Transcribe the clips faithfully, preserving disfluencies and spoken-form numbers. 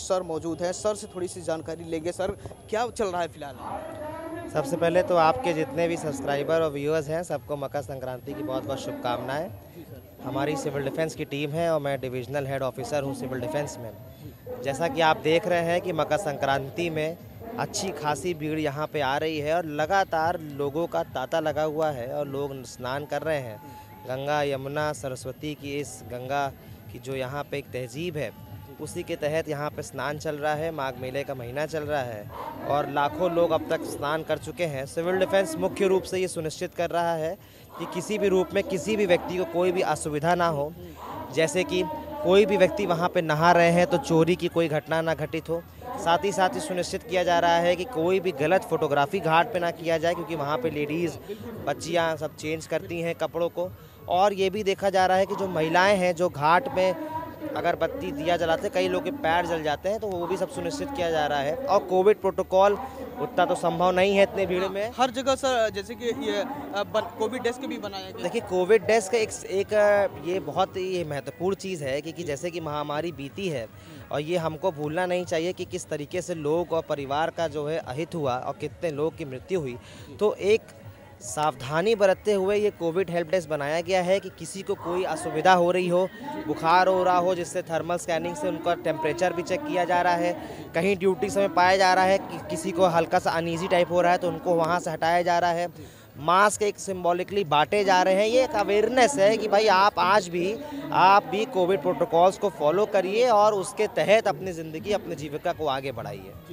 Sir मौजूद हैं, sir से थोड़ी सी जानकारी लेंगे। सर, क्या चल रहा है फिलहाल? सबसे पहले तो आपके जितने भी सब्सक्राइबर और व्यूअर्स हैं सबको मकर संक्रांति की बहुत बहुत शुभकामनाएं। हमारी सिविल डिफेंस की टीम है और मैं डिविजनल हेड ऑफिसर हूं सिविल डिफेंस में। जैसा कि आप देख रहे हैं कि मकर संक्रांति में अच्छी खासी भीड़ यहां पे आ रही है और लगातार लोगों का तांता लगा हुआ है और लोग स्नान कर रहे हैं। गंगा यमुना सरस्वती की इस गंगा की जो यहाँ पे एक तहजीब है उसी के तहत यहाँ पे स्नान चल रहा है। माघ मेले का महीना चल रहा है और लाखों लोग अब तक स्नान कर चुके हैं। सिविल डिफेंस मुख्य रूप से ये सुनिश्चित कर रहा है कि किसी भी रूप में किसी भी व्यक्ति को कोई भी असुविधा ना हो। जैसे कि कोई भी व्यक्ति वहाँ पे नहा रहे हैं तो चोरी की कोई घटना ना घटित हो। साथ ही साथ ही सुनिश्चित किया जा रहा है कि कोई भी गलत फोटोग्राफी घाट पे ना किया जाए, क्योंकि वहाँ पे लेडीज़ बच्चियाँ सब चेंज करती हैं कपड़ों को। और ये भी देखा जा रहा है कि जो महिलाएं हैं जो घाट में अगरबत्ती दिया जलाते हैं, कई लोग के पैर जल जाते हैं, तो वो भी सब सुनिश्चित किया जा रहा है। और कोविड प्रोटोकॉल उतना तो संभव नहीं है इतने भीड़ में। हर जगह सर जैसे कि ये कोविड डेस्क भी बनाया गया। देखिए, कोविड डेस्क एक एक ये बहुत ही महत्वपूर्ण चीज़ है कि, कि जैसे कि महामारी बीती है और ये हमको भूलना नहीं चाहिए कि किस तरीके से लोग और परिवार का जो है अहित हुआ और कितने लोग की मृत्यु हुई। तो एक सावधानी बरतते हुए ये कोविड हेल्प डेस्क बनाया गया है कि किसी को कोई असुविधा हो रही हो, बुखार हो रहा हो, जिससे थर्मल स्कैनिंग से उनका टेम्परेचर भी चेक किया जा रहा है। कहीं ड्यूटी समय पाया जा रहा है कि किसी को हल्का सा अनईजी टाइप हो रहा है तो उनको वहाँ से हटाया जा रहा है। मास्क एक सिंबॉलिकली बांटे जा रहे हैं। ये एक अवेयरनेस है कि भाई आप आज भी आप भी कोविड प्रोटोकॉल्स को फॉलो करिए और उसके तहत अपनी ज़िंदगी अपनी जीविका को आगे बढ़ाइए।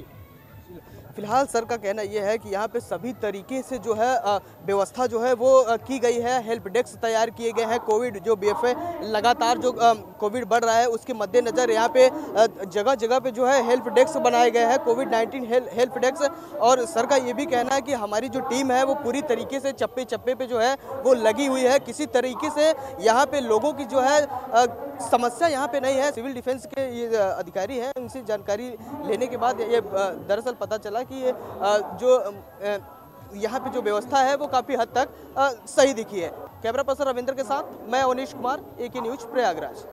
फिलहाल सर का कहना यह है कि यहाँ पे सभी तरीके से जो है व्यवस्था जो है वो की गई है। हेल्प डेस्क तैयार किए गए हैं। कोविड जो बी एफ ए लगातार जो कोविड बढ़ रहा है उसके मद्देनज़र यहाँ पे जगह जगह पे जो है हेल्प डेस्क बनाए गए हैं, कोविड नाइन्टीन हेल्प डेस्क। और सर का ये भी कहना है कि हमारी जो टीम है वो पूरी तरीके से चप्पे चप्पे पे जो है वो लगी हुई है। किसी तरीके से यहाँ पे लोगों की जो है समस्या यहाँ पे नहीं है। सिविल डिफेंस के ये अधिकारी हैं, उनसे जानकारी लेने के बाद ये दरअसल पता चला कि ये जो यहाँ पे जो व्यवस्था है वो काफ़ी हद तक सही दिखी है। कैमरा पर्सन रविंद्र के साथ मैं अवनीश कुमार, ए के न्यूज़ प्रयागराज।